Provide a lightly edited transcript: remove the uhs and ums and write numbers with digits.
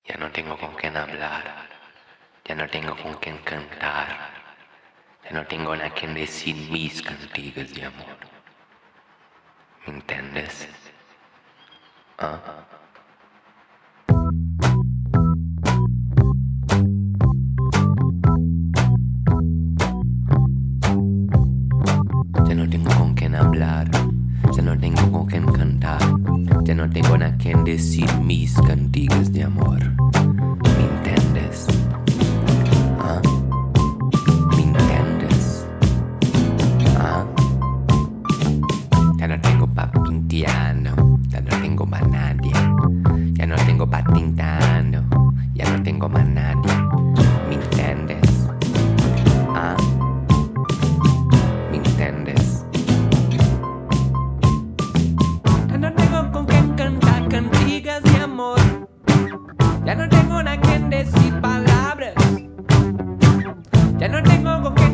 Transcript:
Ya no tengo con quién hablar, ya no tengo con quién cantar, ya no tengo a quien decir mis cantigas de amor. ¿Me entiendes? ¿Ah? Ya no tengo con quién hablar, ya no tengo con quién cantar, ya no tengo a quien decir mis cantigas de amor. ¿Me entiendes? ¿Ah? ¿Me entiendes? ¿Ah? Ya no tengo pa' Pintiano, ya no tengo más nadie, ya no tengo pa' Tintano, ya no tengo más nadie. ¿Me entiendes? ¿Ah? ¿Me entiendes? Ya no tengo con quien cantar cantigas de amor. Ya no tengo a quien decir palabras. Ya no tengo con quien